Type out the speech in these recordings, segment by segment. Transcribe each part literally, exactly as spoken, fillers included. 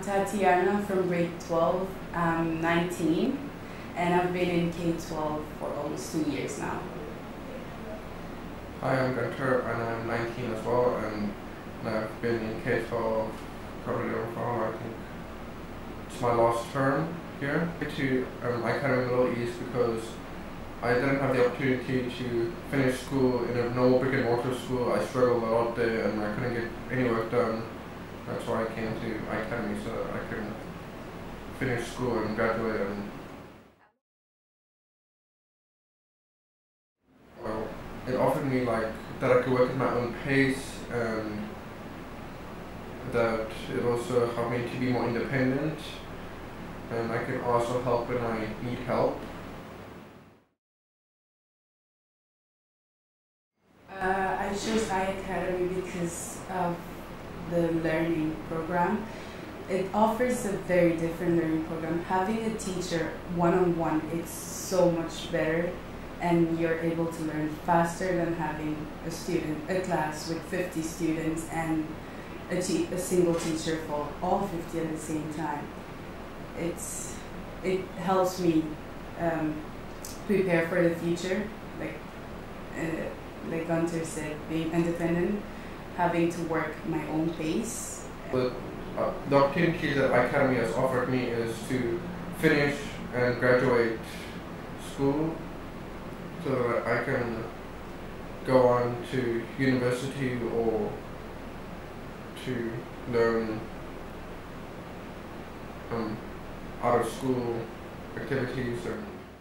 Tatiana from grade twelve. I'm nineteen and I've been in K twelve for almost two years now. Hi, I'm Gunter and I'm nineteen as well, and I've been in K twelve probably for I think it's my last term here. To um, Academy Middle East because I didn't have the opportunity to finish school in a normal brick and mortar school. I struggled a lot there and I couldn't get any work done. That's why I came to Academy so that I could finish school and graduate. And well, it offered me like that I could work at my own pace, and that it also helped me to be more independent, and I can also help when I need help. Uh, I chose I Academy because of the learning program. It offers a very different learning program. Having a teacher one-on-one, it's so much better, and you're able to learn faster than having a student, a class with fifty students and a, te a single teacher for all fifty at the same time. It's, it helps me um, prepare for the future, like, uh, like Gunter said, being independent, having to work my own pace. But uh, the opportunity that Academy has offered me is to finish and graduate school so that I can go on to university or to learn um, out of school activities. And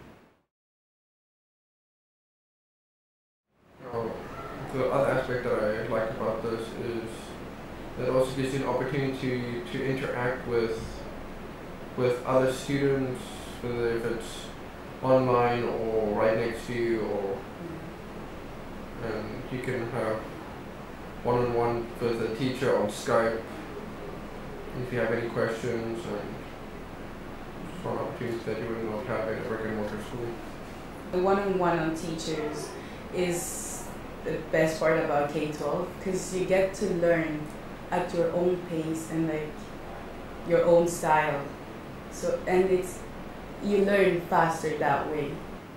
uh, the other aspect that I like about this is that it also gives you an opportunity to interact with with other students, whether if it's online or right next to you, or and you can have one-on-one with a teacher on Skype if you have any questions, and it's one opportunity that you would not have in a brick and mortar school. The one-on-one on teachers is the best part about K twelve because you get to learn at your own pace and like your own style. So and it's you learn faster that way.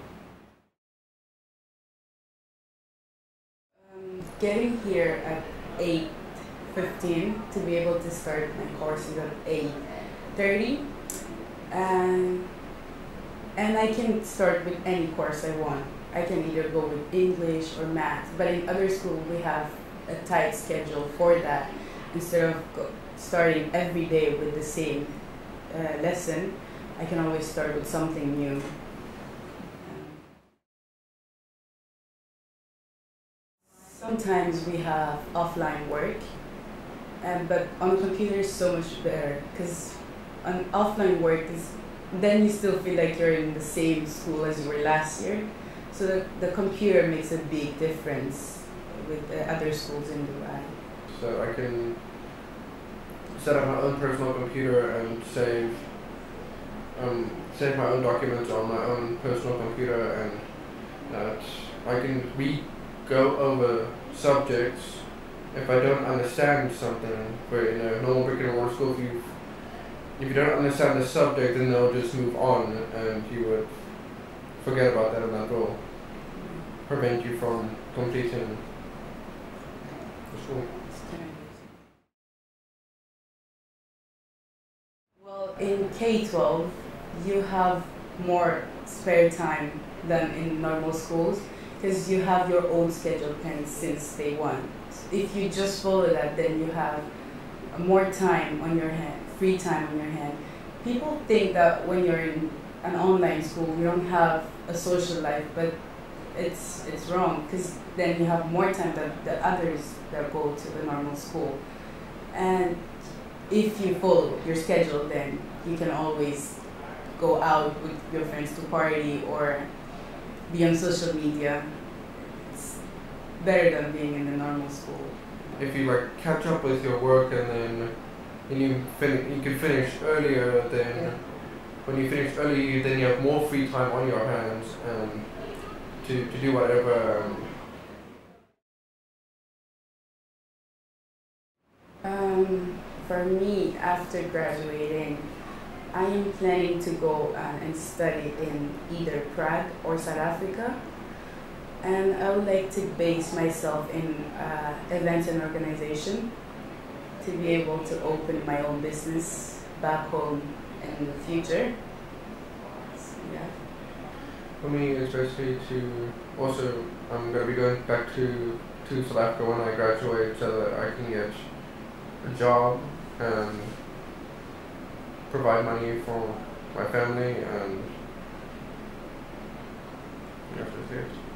Um, getting here at eight fifteen to be able to start my courses at eight thirty, and and I can start with any course I want. I can either go with English or math, but in other schools we have a tight schedule for that. Instead of go starting every day with the same uh, lesson, I can always start with something new. Sometimes we have offline work, um, but on computer is so much better because on offline work is then you still feel like you're in the same school as you were last year. So the, the computer makes a big difference with uh, other schools in Dubai. So I can set up my own personal computer and save um, save my own documents on my own personal computer, and that I can re-go over subjects if I don't understand something. Where in a normal brick and mortar school, if you if you don't understand the subject, then they'll just move on, and you would forget about that, and that will prevent you from completing the school. Well, in K twelve, you have more spare time than in normal schools because you have your own schedule planned since day one. If you just follow that, then you have more time on your hand, free time on your hand. People think that when you're in an online school, you don't have a social life, but it's it's wrong because then you have more time than the others that go to the normal school. And if you follow your schedule, then you can always go out with your friends to party or be on social media. It's better than being in the normal school. If you like catch up with your work and then and you fin you can finish earlier, then yeah. When you finish early, then you have more free time on your hands and to to do whatever. Um, for me, after graduating, I am planning to go uh, and study in either Prague or South Africa. And I would like to base myself in uh, events and organization to be able to open my own business back home in the future. So, yeah. For me, it's basically to also, I'm going to be going back to, to South Africa when I graduate so that I can get a job and provide money for my family, and that's it.